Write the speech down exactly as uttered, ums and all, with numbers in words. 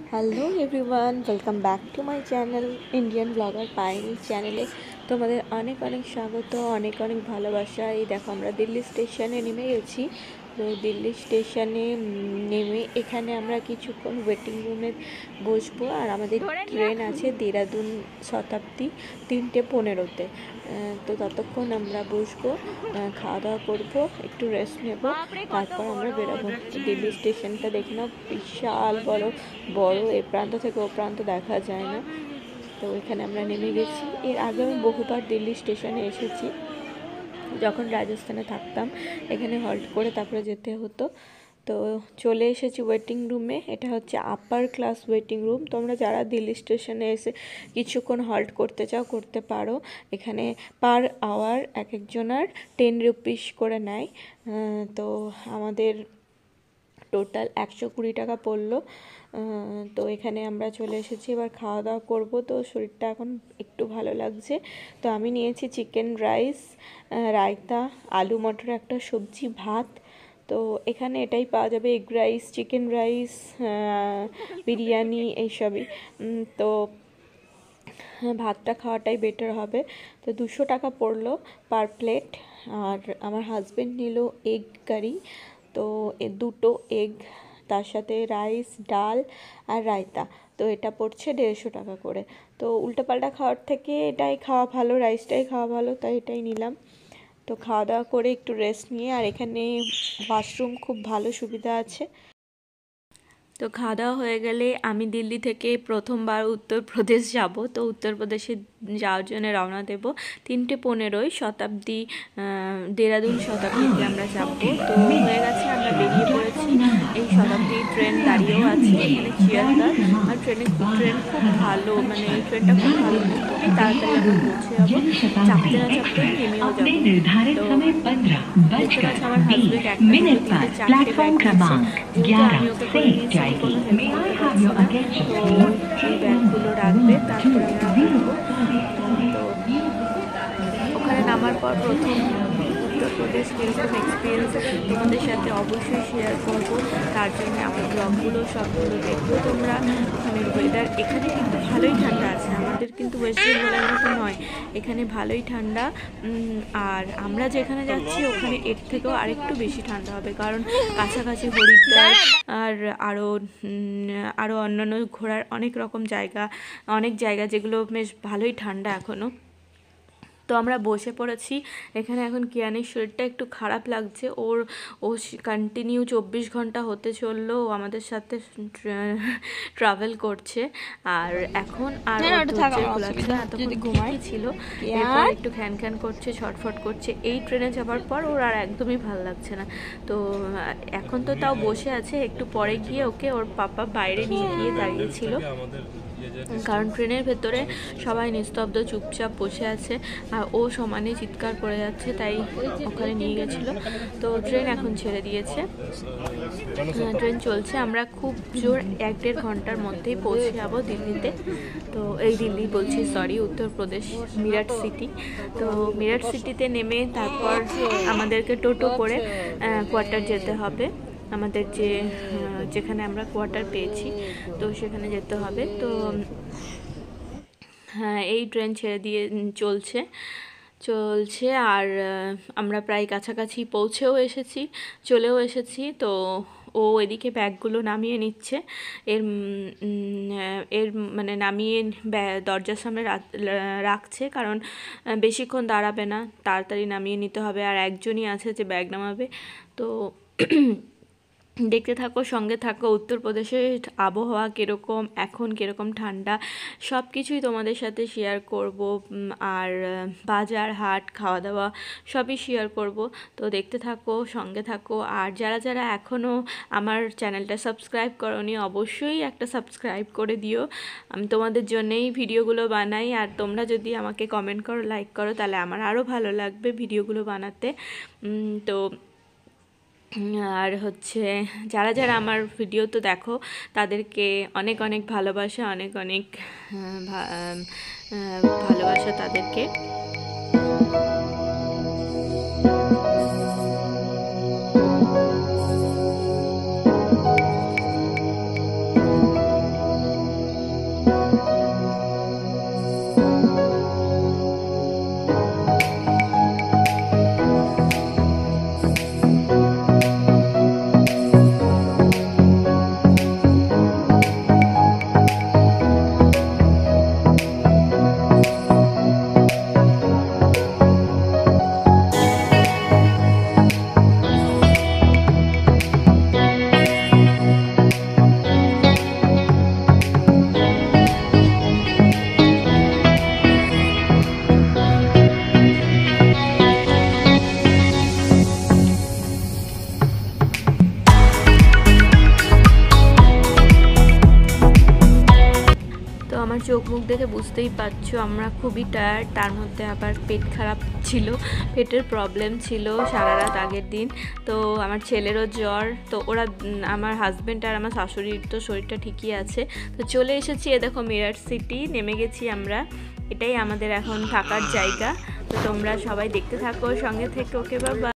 Hello everyone, welcome back to my channel Indian blogger Payel চ্যানেলে তোমাদের অনেক অনেক স্বাগত, অনেক অনেক ভালোবাসা। এই দেখো আমরা দিল্লি স্টেশনে নেমে গেছি। তো দিল্লি স্টেশনে নেমে এখানে আমরা কিছুক্ষণ ওয়েটিং রুমে বসবো। আর আমাদের ট্রেন আছে দেরাদুন শতাব্দী তিনটে পনেরোতে। তো ততক্ষণ আমরা বসবো, খাওয়া দাওয়া করবো, একটু রেস্ট নেব, তারপর আমরা বেরোবো। দিল্লি স্টেশনটা দেখে নাও, বিশাল বড় বড় এ প্রান্ত থেকে ও প্রান্ত দেখা যায় না। তো এখানে আমরা নেমে গেছি। এর আগে আমি বহুবার দিল্লি স্টেশনে এসেছি, যখন রাজস্থানে থাকতাম এখানে হল্ট করে তারপরে যেতে হতো। তো চলে এসেছি ওয়েটিং রুমে। এটা হচ্ছে আপার ক্লাস ওয়েটিং রুম। তোমরা যারা দিল্লি স্টেশনে এসে কিছুক্ষণ হল্ট করতে চাও করতে পারো। এখানে পার আওয়ার এক একজনার টেন রুপিস করে নেয়। তো আমাদের টোটাল একশো কুড়ি টাকা পড়লো। তো এখানে আমরা চলে এসেছি, এবার খাওয়া দাওয়া করবো। তো শরীরটা এখন একটু ভালো লাগছে। তো আমি নিয়েছি চিকেন রাইস, রায়তা, আলু মটর একটা সবজি, ভাত। তো এখানে এটাই পাওয়া যাবে, egg rice, chicken rice, biryani এইসবই। তো ভাতটা খাওয়াটাই বেটার হবে। তো দুশো টাকা পড়লো পার প্লেট। আর আমার হাজব্যান্ড নিল এগ কারি, তো এ দুটো এগ, তার সাথে রাইস, ডাল আর রায়তা। তো এটা পড়ছে দেড়শো টাকা করে। তো উল্টোপাল্টা খাওয়ার থেকে এটাই খাওয়া ভালো, রাইসটাই খাওয়া ভালো, তাই এটাই নিলাম। তো খাওয়া দাওয়া করে একটু রেস্ট নিয়ে, আর এখানে ওয়াশরুম খুব ভালো সুবিধা আছে। তো খাওয়া দাওয়া হয়ে গেলে আমি দিল্লি থেকে প্রথমবার উত্তরপ্রদেশ যাব। তো উত্তরপ্রদেশে যাওয়ার জন্য রওনা দেব। তিনটে পনেরোই শতাব্দী দেরাদুন শতাব্দীতে আমরা যাব। তো হয়ে গেছে, আমরা বেরিয়ে পড়েছি। এই শতাব্দী ট্রেন দাঁড়িয়েও আছে এখানে চিয়ারদার। আর ট্রেনের ট্রেন খুব ভালো, মানে এই ট্রেনটা খুব ভালো, খুবই তাড়াতাড়ি আমরা পৌঁছে যাবো, চাপতে না চাপতে নেমেও যাবো। তো দেখতে পাচ্ছি আমার হাজবেন্ড একটা দুটো তিনটে চারটে ব্যাগ নিচ্ছে, যেহেতু আমি ওকে করে নিয়েছি কোনো হেল্প করতে পারছি না। তো এই ব্যাগগুলো রাখবে, তারপরে আমরা উঠবো। তো ওখানে নামার পর প্রথম উত্তরপ্রদেশ কীরকম এক্সপিরিয়েন্স তোমাদের সাথে অবশ্যই শেয়ার করবো। তার জন্য আমার ব্লগগুলো সবগুলো দেখবো তোমরা। ওখানের ওয়েদার এখানে কিন্তু ভালোই ঠান্ডা আছে, আমাদের কিন্তু ওয়েস্ট বেঙ্গলের মতো নয়, এখানে ভালোই ঠান্ডা। আর আমরা যেখানে যাচ্ছি ওখানে এর থেকেও আরেকটু বেশি ঠান্ডা হবে, কারণ কাছাকাছি হরিদ্বার আর আরও আরও অন্যান্য ঘোরার অনেক রকম জায়গা, অনেক জায়গা যেগুলো বেশ ভালোই ঠান্ডা এখনও। তো আমরা বসে পড়েছি এখানে। এখন কিয়ানের শরীরটা একটু খারাপ লাগছে, ওর ও কন্টিনিউ চব্বিশ ঘন্টা হতে চললো ও আমাদের সাথে ট্রাভেল করছে। আর এখন আর ঘুমাই ছিল, এরপর একটু খ্যান খ্যান করছে, ছটফট করছে। এই ট্রেনে যাবার পর ওর আর একদমই ভালো লাগছে না। তো এখন তো তাও বসে আছে, একটু পরে গিয়ে ওকে ওর পাপা বাইরে নিয়ে গিয়ে দাঁড়িয়েছিল, কারণ ট্রেনের ভেতরে সবাই নিস্তব্ধ চুপচাপ বসে আছে আর ও সমানে চিৎকার করে যাচ্ছে, তাই ওখানে নিয়ে গেছিলো। তো ট্রেন এখন ছেড়ে দিয়েছে, ট্রেন চলছে। আমরা খুব জোর এক দেড় ঘন্টার মধ্যেই পৌঁছে যাবো দিল্লিতে। তো এই দিল্লি বলছি, সরি, উত্তরপ্রদেশ মিরাট সিটি। তো মিরাট সিটিতে নেমে তারপর আমাদেরকে টোটো করে কোয়ার্টার যেতে হবে, আমাদের যে যেখানে আমরা কোয়ার্টার পেয়েছি তো সেখানে যেতে হবে। তো হ্যাঁ, এই ট্রেন ছেড়ে দিয়ে চলছে চলছে আর আমরা প্রায় কাছাকাছি পৌঁছেও এসেছি, চলেও এসেছি। তো ও এদিকে ব্যাগগুলো নামিয়ে নিচ্ছে, এর এর মানে নামিয়ে দরজার সামনে রাখছে, কারণ বেশিক্ষণ দাঁড়াবে না, তাড়াতাড়ি নামিয়ে নিতে হবে। আর একজনই আছে যে ব্যাগ নামাবে। তো দেখতে থাকো, সঙ্গে থাকো। উত্তরপ্রদেশের আবহাওয়া কীরকম, এখন কীরকম ঠান্ডা, সব কিছুই তোমাদের সাথে শেয়ার করব। আর বাজার হাট, খাওয়া দাওয়া সবই শেয়ার করব। তো দেখতে থাকো, সঙ্গে থাকো। আর যারা যারা এখনও আমার চ্যানেলটা সাবস্ক্রাইব করোনি, অবশ্যই একটা সাবস্ক্রাইব করে দিও। আমি তোমাদের জন্যেই ভিডিওগুলো বানাই, আর তোমরা যদি আমাকে কমেন্ট করো, লাইক করো, তাহলে আমার আরও ভালো লাগবে ভিডিওগুলো বানাতে। তো আর হচ্ছে যারা যারা আমার ভিডিও তো দেখো, তাদেরকে অনেক অনেক ভালোবাসা, অনেক অনেক ভালোবাসা তাদেরকে। আমার চোখ মুখ দেখে বুঝতেই পারছো আমরা খুবই টায়ার্ড, তার মধ্যে আবার পেট খারাপ ছিল, পেটের প্রবলেম ছিল সারা রাত আগের দিন। তো আমার ছেলেরও জ্বর, তো ওরা আমার হাজব্যান্ড আর আমার শাশুড়ির তো শরীরটা ঠিকই আছে। তো চলে এসেছি, এ দেখো মিরাট সিটি নেমে গেছি আমরা, এটাই আমাদের এখন থাকার জায়গা। তো তোমরা সবাই দেখতে থাকো, সঙ্গে থেকে। ওকে বাবা।